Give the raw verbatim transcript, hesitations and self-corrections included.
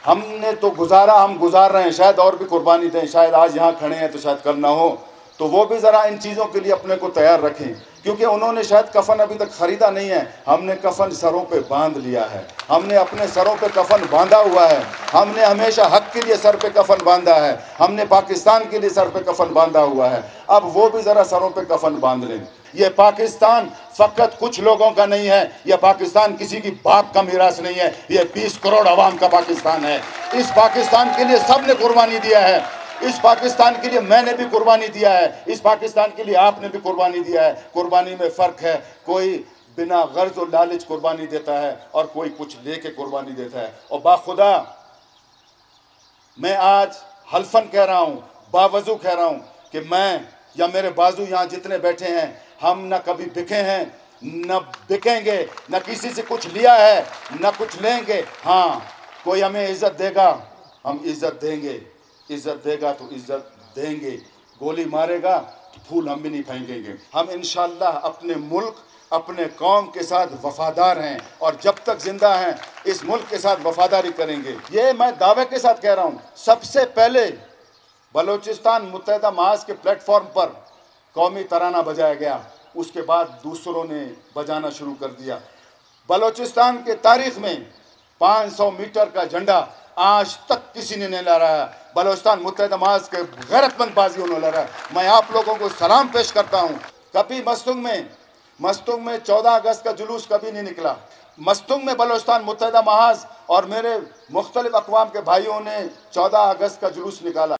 ہم نے تو گزارا، ہم گزار رہے ہیں، شاید اور بھی قربانی دیں، شاید آج یہاں کھڑے ہیں تو شاید کل نہ ہو، تو وہ بھی ذرا ان چیزوں کے لیے اپنے کو تیار رکھیں، کیونکہ انہوں نے شاید کفن ابھی تک خریدا نہیں ہے، ہم نے کفن سروں پہ باندھ لیا ہے، ہم نے اپنے سروں پہ کفن باندھا ہوا ہے، ہم نے ہمیشہ حق کے لیے سر پہ کفن باندھا ہے، ہم نے پاکستان کے لیے سر پہ کفن باندھا ہوا ہے، اب وہ بھی ذرا سروں پہ کفن باندھ لیں۔ یہ پاکستان فقط کچھ لوگوں کا نہیں ہے، یہ پاکستان کسی کی باپ کا میراث نہیں ہے، یہ بیس کروڑ عوام کا پاکستان ہے۔ اس پاکستان کے لیے سب نے قربانی دیا ہے، اس پاکستان کے لیے میں نے بھی قربانی دیا ہے، اس پاکستان کے لیے آپ نے بھی قربانی دیا ہے۔ قربانی میں فرق ہے، کوئی بنا غرض و لالچ قربانی دیتا ہے اور کوئی کچھ لے کے قربانی دیتا ہے۔ اور باخدا میں آج حلفاً کہہ رہا ہوں، باوضو کہہ رہا ہوں کہ میں یا میرے بازو یہاں جتنے بیٹھے ہیں، ہم نہ کبھی بکے ہیں، نہ بکیں گے، نہ کسی سے کچھ لیا ہے، نہ کچھ لیں گے۔ ہاں، کوئی ہمیں عزت دے گا، ہم عزت دیں گے، عزت دے گا تو عزت دیں گے، گولی مارے گا تو پھول ہم بھی نہیں پھینکیں گے۔ ہم انشاءاللہ اپنے ملک، اپنے قوم کے ساتھ وفادار ہیں، اور جب تک زندہ ہیں اس ملک کے ساتھ وفاداری کریں گے۔ یہ میں دعوے کے ساتھ کہہ رہا ہوں، سب سے پہلے بلوچستان متحدہ محاذ کے پلیٹ فارم پر قومی ترانہ بجایا گیا، اس کے بعد دوسروں نے بجانا شروع کر دیا۔ بلوچستان کے تاریخ میں پانچ سو میٹر کا جھنڈا آج تک کسی نے نہیں لہرایا، بلوچستان متحدہ محاذ کے غیرت مند بازیوں نے لہرایا۔ میں آپ لوگوں کو سلام پیش کرتا ہوں۔ کبھی مستنگ میں مستنگ میں چودہ اگست کا جلوس کبھی نہیں نکلا۔ مستنگ میں بلوچستان متحدہ محاذ اور میرے مختلف اقوام کے بھائیوں نے چودہ اگست کا جلوس نکالا۔